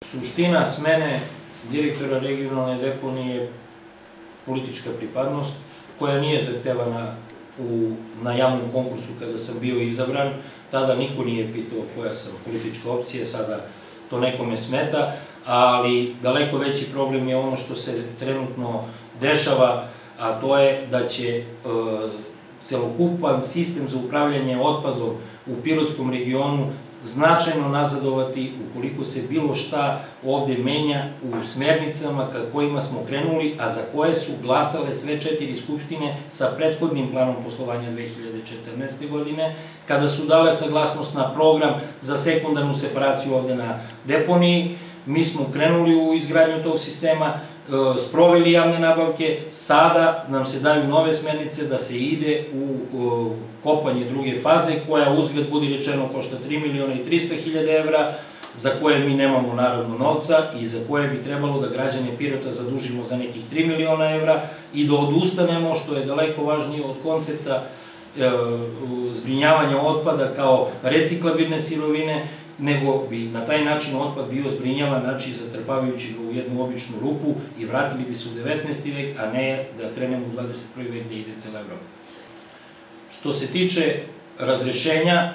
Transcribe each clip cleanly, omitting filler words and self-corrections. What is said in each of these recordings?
Suština smene direktora regionalne deponije je politička pripadnost, koja nije zahtevana na javnom konkursu kada sam bio izabran. Tada niko nije pitao koja sam politička opcija, sada to nekome smeta, ali daleko veći problem je ono što se trenutno dešava, a to je da će celokupan sistem za upravljanje otpadom u Pirotskom regionu značajno nazadovati ukoliko se bilo šta ovde menja u smernicama ka kojima smo krenuli, a za koje su glasale sve 4 skupštine sa prethodnim planom poslovanja 2014. godine, kada su dale saglasnost na program za sekundarnu separaciju ovde na deponiji. Mi smo krenuli u izgradnju tog sistema, sproveli javne nabavke, sada nam se daju nove smernice da se ide u kopanje druge faze, koja uzgled budi rečeno košta 3.300.000 evra, za koje mi nemamo naravno novca i za koje bi trebalo da građane Pirota zadužimo za nekih 3 miliona evra i da odustanemo, što je daleko važnije od koncepta zbrinjavanja otpada kao reciklabilne sirovine, nego bi na taj način otpad bio zbrinjavan, znači zatrpavajući ga u jednu običnu rupu i vratili bi se u 19. vek, a ne da krenemo u 21. vek gde ide cela Evropa. Što se tiče razrešenja,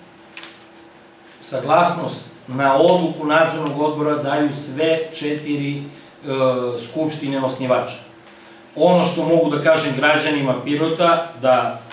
saglasnost na odluku nadzornog odbora daju sve 4 skupštine osnivača. Ono što mogu da kažem građanima Pirota, da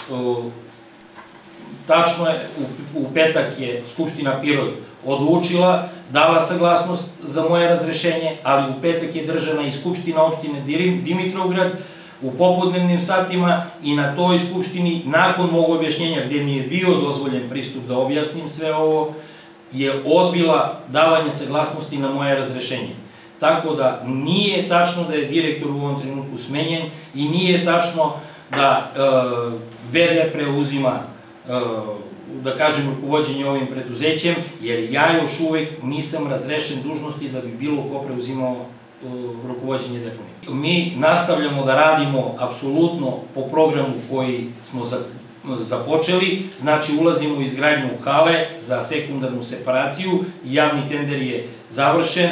tačno je, u petak je Skupština Pirot odlučila, dala saglasnost za moje razrešenje, ali u petak je držana i Skupština opštine Dimitrovgrad u popodnevnim satima i na toj skupštini, nakon mog objašnjenja gde mi je bio dozvoljen pristup da objasnim sve ovo, je odbila davanje saglasnosti na moje razrešenje. Tako da nije tačno da je direktor u ovom trenutku smenjen i nije tačno da VD preuzima, da kažem, rukovođenje ovim preduzećem, jer ja još uvek nisam razrešen dužnosti da bi bilo ko preuzimao rukovođenje deponije. Mi nastavljamo da radimo apsolutno po programu koji smo započeli, znači ulazimo u izgradnju hale za sekundarnu separaciju, javni tender je završen,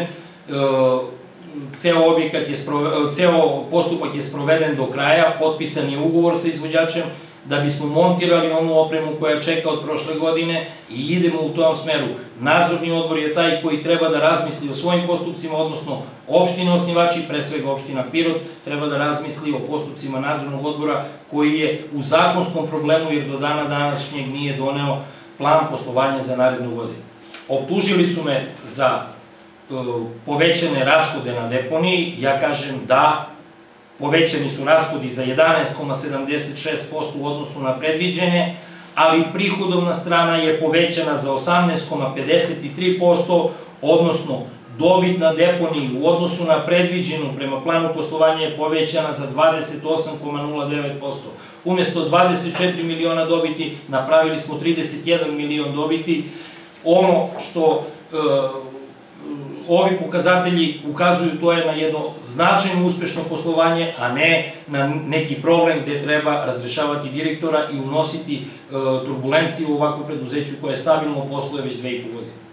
ceo postupak je sproveden do kraja, potpisan je ugovor sa izvođačem, da bismo montirali onu opremu koja čeka od prošle godine i idemo u tom smeru. Nadzorni odbor je taj koji treba da razmisli o svojim postupcima, odnosno opštine osnivači, pre svega opština Pirot, treba da razmisli o postupcima nadzornog odbora koji je u zakonskom problemu jer do dana današnjeg nije doneo plan poslovanja za narednu godinu. Optužili su me za povećane rashode na deponiji, ja kažem da, povećani su rashodi za 11,76% u odnosu na predviđene, ali prihodovna strana je povećana za 18,53%, odnosno dobit na deponiji u odnosu na predviđenu prema planu poslovanja je povećana za 28,09%. Umesto 24 miliona dobiti napravili smo 31 milion dobiti. Ono što ovi pokazatelji ukazuju, to je na jedno značajno uspešno poslovanje, a ne na neki problem gde treba razrešavati direktora i unositi turbulenciju u ovakvom preduzeću koje stabilno posluje već 2,5 godine.